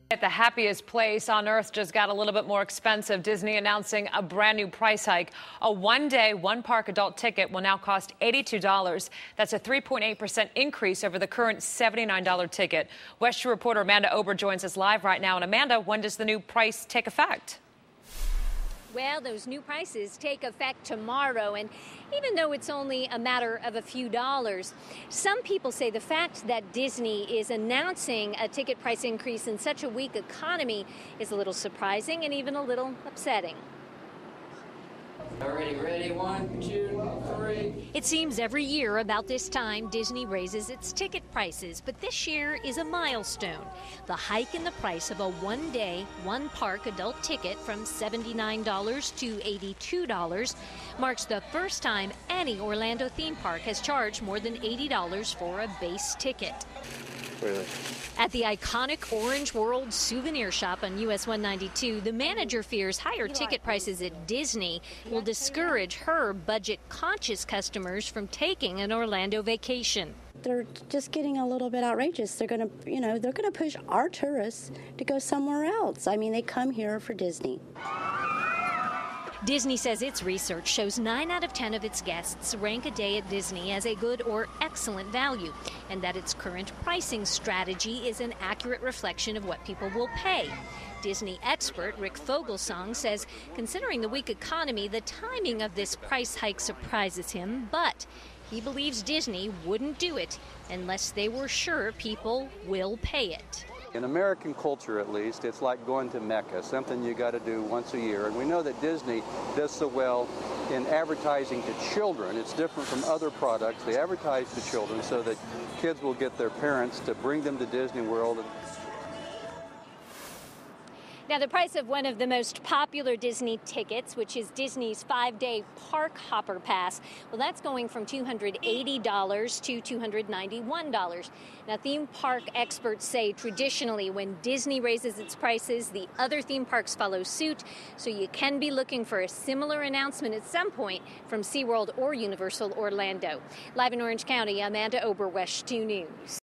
At the happiest place on earth just got a little bit more expensive. Disney announcing a brand new price hike. A one-day, one-park adult ticket will now cost $82. That's a 3.8% increase over the current $79 ticket. West Shore reporter Amanda Ober joins us live right now. And Amanda, when does the new price take effect? Well, those new prices take effect tomorrow, and even though it's only a matter of a few dollars, some people say the fact that Disney is announcing a ticket price increase in such a weak economy is a little surprising and even a little upsetting. Already ready? 1, 2, 3. It seems every year about this time Disney raises its ticket prices, but this year is a milestone. The hike in the price of a one-day, one-park adult ticket from $79 to $82 marks the first time any Orlando theme park has charged more than $80 for a base ticket. Really? At the iconic Orange World souvenir shop on US 192, the manager fears higher ticket prices at Disney will discourage her budget-conscious customers from taking an Orlando vacation. They're just getting a little bit outrageous. They're going to push our tourists to go somewhere else. I mean, they come here for Disney. Disney says its research shows 9 out of 10 of its guests rank a day at Disney as a good or excellent value, and that its current pricing strategy is an accurate reflection of what people will pay. Disney expert Rick Fogelsong says considering the weak economy, the timing of this price hike surprises him, but he believes Disney wouldn't do it unless they were sure people will pay it. In American culture, at least, it's like going to Mecca, something you got to do once a year. And we know that Disney does so well in advertising to children. It's different from other products. They advertise to children so that kids will get their parents to bring them to Disney World. Now, the price of one of the most popular Disney tickets, which is Disney's 5-day Park Hopper Pass, well, that's going from $280 to $291. Now, theme park experts say traditionally when Disney raises its prices, the other theme parks follow suit, so you can be looking for a similar announcement at some point from SeaWorld or Universal Orlando. Live in Orange County, Amanda Ober, West 2 News.